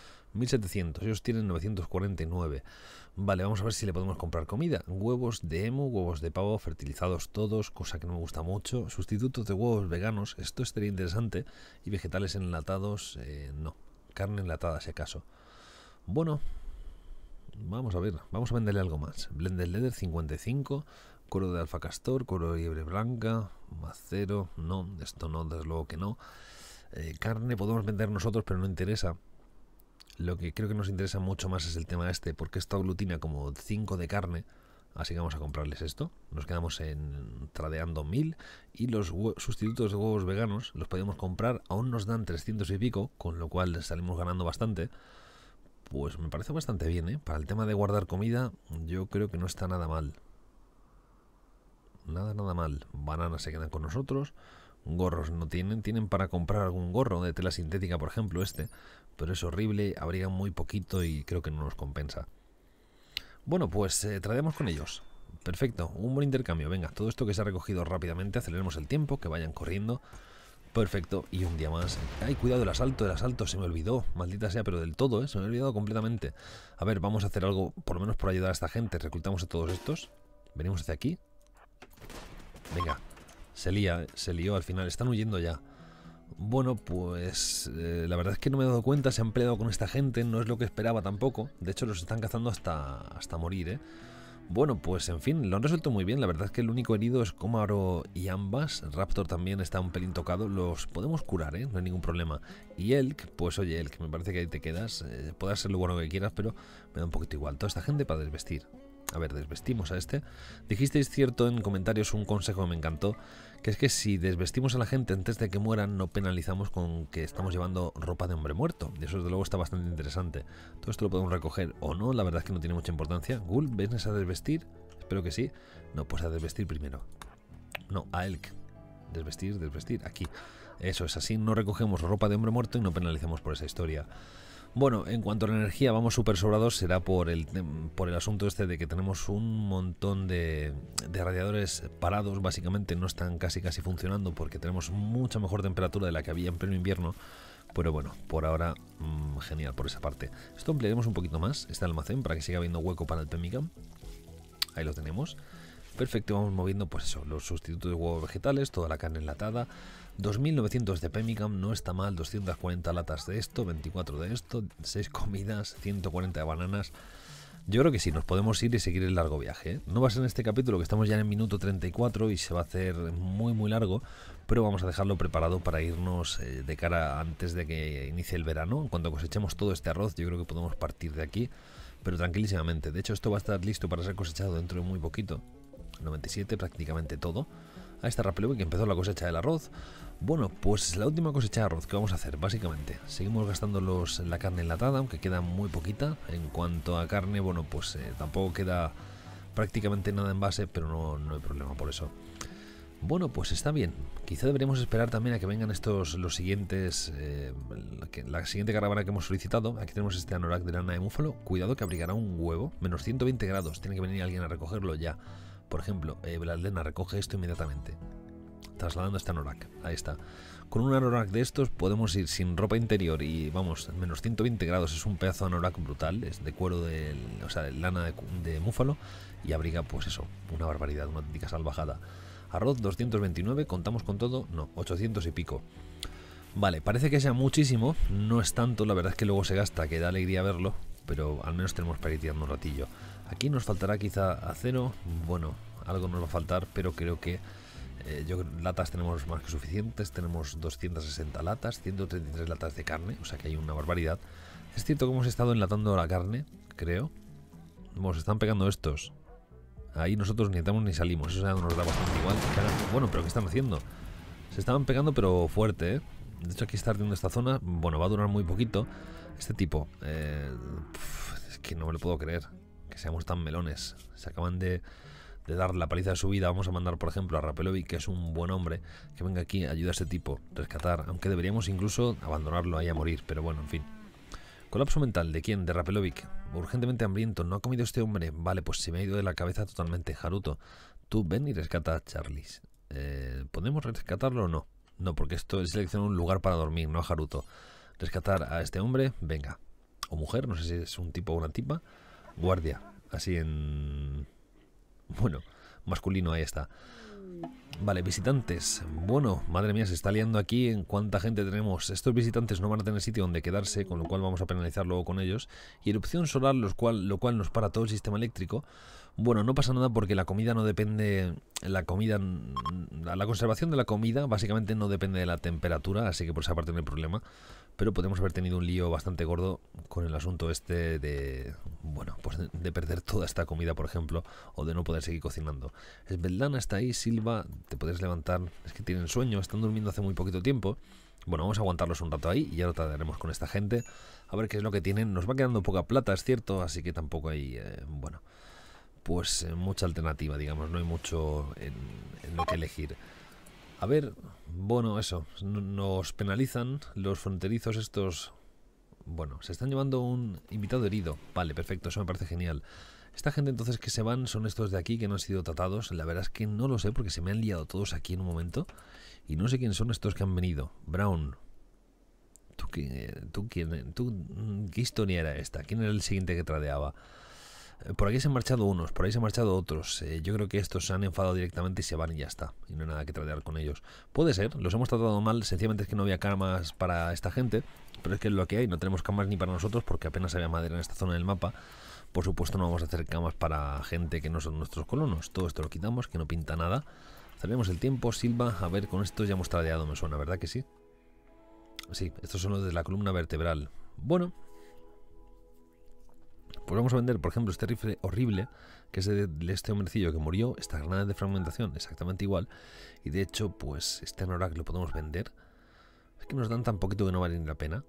1700, ellos tienen 949. Vale, vamos a ver si le podemos comprar comida. Huevos de emu, huevos de pavo, fertilizados todos, cosa que no me gusta mucho. Sustitutos de huevos veganos, esto estaría interesante. Y vegetales enlatados, no. Carne enlatada, si acaso. Bueno, vamos a ver, vamos a venderle algo más. Blended Leather 55, cuero de alfa castor, cuero de liebre blanca, macero, no, esto no, desde luego que no. Carne podemos vender nosotros, pero no interesa. Lo que creo que nos interesa mucho más es el tema este, porque esto aglutina como 5 de carne, así que vamos a comprarles esto. Nos quedamos tradeando 1000 y los sustitutos de huevos veganos los podemos comprar, aún nos dan 300 y pico, con lo cual salimos ganando bastante. Pues me parece bastante bien, ¿eh? Para el tema de guardar comida, yo creo que no está nada mal. Nada mal. Bananas se quedan con nosotros. Gorros no tienen para comprar algún gorro de tela sintética, por ejemplo pero es horrible, abriga muy poquito y creo que no nos compensa. Bueno, pues traemos con ellos. Perfecto, un buen intercambio. Venga, todo esto que se ha recogido rápidamente, aceleremos el tiempo, que vayan corriendo. Perfecto, y un día más. Ay, cuidado, el asalto se me olvidó, maldita sea, pero del todo, se me ha olvidado completamente. A ver, vamos a hacer algo, por lo menos por ayudar a esta gente. Reclutamos a todos estos, venimos hacia aquí. Venga. Se lió al final, están huyendo ya. Bueno, pues la verdad es que no me he dado cuenta, se han peleado con esta gente, no es lo que esperaba tampoco. De hecho los están cazando hasta morir, Bueno, pues en fin, lo han resuelto muy bien. La verdad es que el único herido es Komaro y ambas. Raptor también está un pelín tocado, los podemos curar, no hay ningún problema. Y Elk, pues oye Elk, me parece que ahí te quedas. Puedes ser lo bueno que quieras, pero me da un poquito igual. Toda esta gente para desvestir. A ver, desvestimos a este. Dijisteis cierto en comentarios un consejo que me encantó, que es que si desvestimos a la gente antes de que mueran, no penalizamos con que estamos llevando ropa de hombre muerto. Y eso desde luego está bastante interesante. Todo esto lo podemos recoger o no, la verdad es que no tiene mucha importancia. Ghoul, ¿vienes a desvestir? Espero que sí. No, pues a desvestir primero. No, a Elk. Desvestir, desvestir, aquí. Eso es así, no recogemos ropa de hombre muerto y no penalizamos por esa historia. Bueno, en cuanto a la energía, vamos súper sobrados, será por el asunto este de que tenemos un montón de radiadores parados, básicamente no están casi funcionando porque tenemos mucha mejor temperatura de la que había en pleno invierno, pero bueno, por ahora genial por esa parte. Esto ampliaremos un poquito más, este almacén, para que siga habiendo hueco para el Pemmican. Ahí lo tenemos. Perfecto, vamos moviendo pues eso, los sustitutos de huevos vegetales, toda la carne enlatada. 2900 de Pemmican, no está mal, 240 latas de esto, 24 de esto, 6 comidas, 140 de bananas. Yo creo que sí, nos podemos ir y seguir el largo viaje, ¿eh? No va a ser en este capítulo, que estamos ya en el minuto 34 y se va a hacer muy largo, pero vamos a dejarlo preparado para irnos de cara antes de que inicie el verano. En cuanto cosechemos todo este arroz, yo creo que podemos partir de aquí, pero tranquilísimamente. De hecho, esto va a estar listo para ser cosechado dentro de muy poquito. 97, prácticamente todo. Ahí está Rapelov, que empezó la cosecha del arroz. Bueno, pues la última cosecha de arroz que vamos a hacer, básicamente. Seguimos gastando la carne enlatada, aunque queda muy poquita. En cuanto a carne, bueno, pues tampoco queda prácticamente nada en base, pero no hay problema por eso. Bueno, pues está bien. Quizá deberíamos esperar también a que vengan los siguientes... la siguiente caravana que hemos solicitado. Aquí tenemos este anorak de lana de búfalo. Cuidado que abrigará un huevo. Menos 120 grados. Tiene que venir alguien a recogerlo ya. Por ejemplo, Bladlena recoge esto inmediatamente. Trasladando este anorak. Ahí está. Con un anorak de estos podemos ir sin ropa interior y vamos, menos 120 grados. Es un pedazo de anorak brutal. Es de cuero de lana de búfalo. Y abriga, pues eso, una barbaridad, una auténtica salvajada. Arroz 229, contamos con todo, no, 800 y pico. Vale, parece que sea muchísimo, no es tanto, la verdad es que luego se gasta, que da alegría verlo, pero al menos tenemos para ir tirando un ratillo. Aquí nos faltará quizá acero, bueno, algo nos va a faltar, pero creo que latas tenemos más que suficientes, tenemos 260 latas, 133 latas de carne, o sea que hay una barbaridad. Es cierto que hemos estado enlatando la carne, creo. Bueno, se están pegando estos. Ahí nosotros ni entramos ni salimos, eso ya nos da bastante igual. Bueno, pero ¿qué están haciendo? Se estaban pegando pero fuerte, ¿eh? De hecho aquí está ardiendo esta zona, bueno, va a durar muy poquito. Este tipo, es que no me lo puedo creer, que seamos tan melones. Se acaban de dar la paliza de su vida. Vamos a mandar, por ejemplo, a Rapelovic, que es un buen hombre, que venga aquí a ayudar a este tipo, rescatar. Aunque deberíamos incluso abandonarlo ahí a morir, pero bueno, en fin. Colapso mental, ¿de quién? De Rapelovic. Urgentemente hambriento, ¿no ha comido este hombre? Vale, pues se me ha ido de la cabeza totalmente. Haruto, tú ven y rescata a Charlies. ¿Podemos rescatarlo o no? No, porque esto es seleccionar un lugar para dormir, no a Haruto. Rescatar a este hombre, venga. O mujer, no sé si es un tipo o una tipa. Guardia, así en... Bueno, masculino, ahí está. Vale, visitantes. Bueno, madre mía, se está liando aquí en cuánta gente tenemos. Estos visitantes no van a tener sitio donde quedarse, con lo cual vamos a penalizar luego con ellos. Y erupción solar, lo cual nos para todo el sistema eléctrico. Bueno, no pasa nada porque la comida no depende... La conservación de la comida básicamente no depende de la temperatura, así que por esa parte no hay problema. Pero podemos haber tenido un lío bastante gordo con el asunto este de... Bueno, pues de perder toda esta comida, por ejemplo, o de no poder seguir cocinando. Svetlana está ahí, Silva, te puedes levantar. Es que tienen sueño, están durmiendo hace muy poquito tiempo. Bueno, vamos a aguantarlos un rato ahí y ya lo trataremos con esta gente. A ver qué es lo que tienen. Nos va quedando poca plata, es cierto, así que tampoco hay... bueno, pues mucha alternativa, digamos. No hay mucho en lo que elegir. A ver, bueno, eso, nos penalizan los fronterizos estos. Bueno, se están llevando un invitado herido. Vale, perfecto, eso me parece genial. Esta gente entonces que se van son estos de aquí que no han sido tratados. La verdad es que no lo sé porque se me han liado todos aquí en un momento. Y no sé quién son estos que han venido. Brown. ¿Qué historia era esta? ¿Quién era el siguiente que tradeaba? Por aquí se han marchado unos, por ahí se han marchado otros. Yo creo que estos se han enfadado directamente y se van y ya está. Y no hay nada que tradear con ellos. Puede ser, los hemos tratado mal, sencillamente es que no había camas para esta gente. Pero es que es lo que hay, no tenemos camas ni para nosotros porque apenas había madera en esta zona del mapa. Por supuesto no vamos a hacer camas para gente que no son nuestros colonos. Todo esto lo quitamos, que no pinta nada. Cerremos el tiempo, Silva. A ver, con estos ya hemos tradeado, me suena, ¿verdad que sí? Sí, estos son los de la columna vertebral. Bueno... Pues vamos a vender, por ejemplo, este rifle horrible, que es de este hombrecillo que murió, esta granada de fragmentación exactamente igual, y de hecho, pues este anorak lo podemos vender. Es que nos dan tan poquito que no vale ni la pena.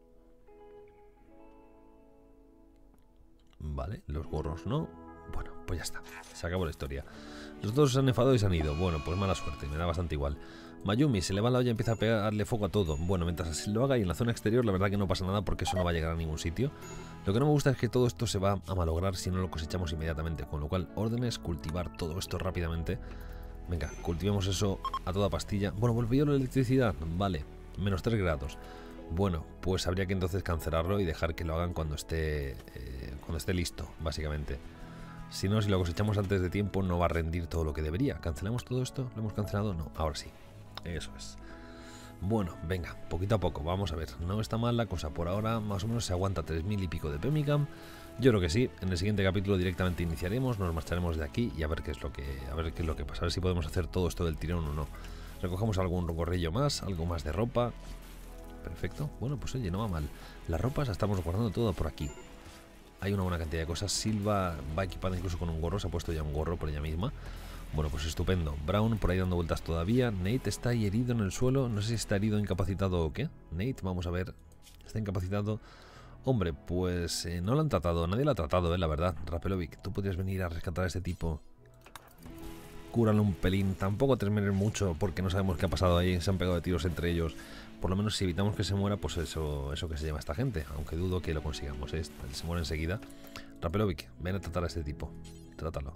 Vale, los gorros no. Bueno, pues ya está, se acabó la historia. Los dos se han enfadado y se han ido. Bueno, pues mala suerte, me da bastante igual. Mayumi se le va la olla y empieza a pegarle fuego a todo. Bueno, mientras así lo haga y en la zona exterior la verdad que no pasa nada porque eso no va a llegar a ningún sitio. Lo que no me gusta es que todo esto se va a malograr si no lo cosechamos inmediatamente, con lo cual órdenes, cultivar todo esto rápidamente. Venga, cultivemos eso a toda pastilla. Bueno, volvió la electricidad, vale, menos 3 grados. Bueno, pues habría que entonces cancelarlo y dejar que lo hagan cuando esté listo, básicamente. Si no, si lo cosechamos antes de tiempo no va a rendir todo lo que debería. ¿Cancelamos todo esto? ¿Lo hemos cancelado? No, ahora sí. Eso es. Bueno, venga, poquito a poco, vamos a ver. No está mal la cosa, por ahora más o menos se aguanta 3000 y pico de Pemmican. Yo creo que sí, en el siguiente capítulo directamente iniciaremos, nos marcharemos de aquí y a ver qué es lo que pasa, a ver si podemos hacer todo esto del tirón o no. Recogemos algún gorrillo más, algo más de ropa. Perfecto, bueno, pues oye, no va mal. Las ropas las estamos guardando todo por aquí. Hay una buena cantidad de cosas. Silva va equipada incluso con un gorro, se ha puesto ya un gorro por ella misma. Bueno, pues estupendo. Brown por ahí dando vueltas todavía. Nate está ahí herido en el suelo. No sé si está herido, incapacitado o qué. Nate, vamos a ver. Está incapacitado. Hombre, pues no lo han tratado. Nadie lo ha tratado, la verdad. Rapelovic, tú podrías venir a rescatar a este tipo. Cúralo un pelín. Tampoco te esmeres mucho porque no sabemos qué ha pasado ahí. Se han pegado de tiros entre ellos. Por lo menos si evitamos que se muera, pues eso que se lleva esta gente. Aunque dudo que lo consigamos. Se muere enseguida. Rapelovic, ven a tratar a este tipo. Trátalo.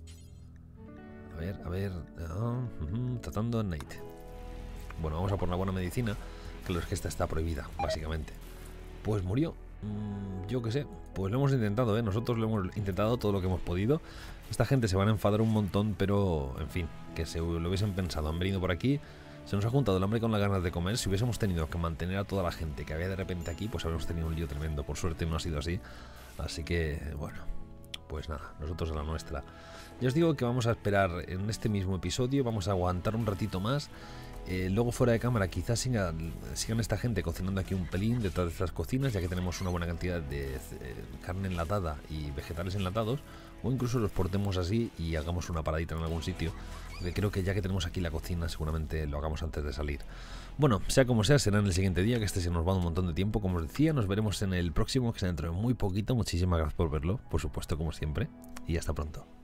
A ver, tratando a Nate. Bueno, vamos a por una buena medicina, que lo es que esta está prohibida, básicamente. Pues murió. Yo qué sé, pues lo hemos intentado, nosotros lo hemos intentado todo lo que hemos podido. Esta gente se van a enfadar un montón, pero en fin, que se lo hubiesen pensado. Han venido por aquí, se nos ha juntado el hambre con las ganas de comer. Si hubiésemos tenido que mantener a toda la gente que había de repente aquí, pues habríamos tenido un lío tremendo. Por suerte no ha sido así, así que bueno, pues nada, nosotros a la nuestra. Ya os digo que vamos a esperar en este mismo episodio, vamos a aguantar un ratito más. Luego fuera de cámara quizás sigan esta gente cocinando aquí un pelín detrás de estas cocinas, ya que tenemos una buena cantidad de carne enlatada y vegetales enlatados, o incluso los portemos así y hagamos una paradita en algún sitio, porque creo que ya que tenemos aquí la cocina seguramente lo hagamos antes de salir. Bueno, sea como sea, será en el siguiente día, que este se nos va un montón de tiempo, como os decía. Nos veremos en el próximo, que será dentro de muy poquito. Muchísimas gracias por verlo, por supuesto, como siempre, y hasta pronto.